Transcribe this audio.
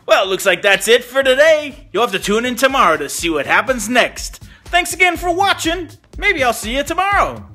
Well, it looks like that's it for today. You'll have to tune in tomorrow to see what happens next. Thanks again for watching. Maybe I'll see you tomorrow.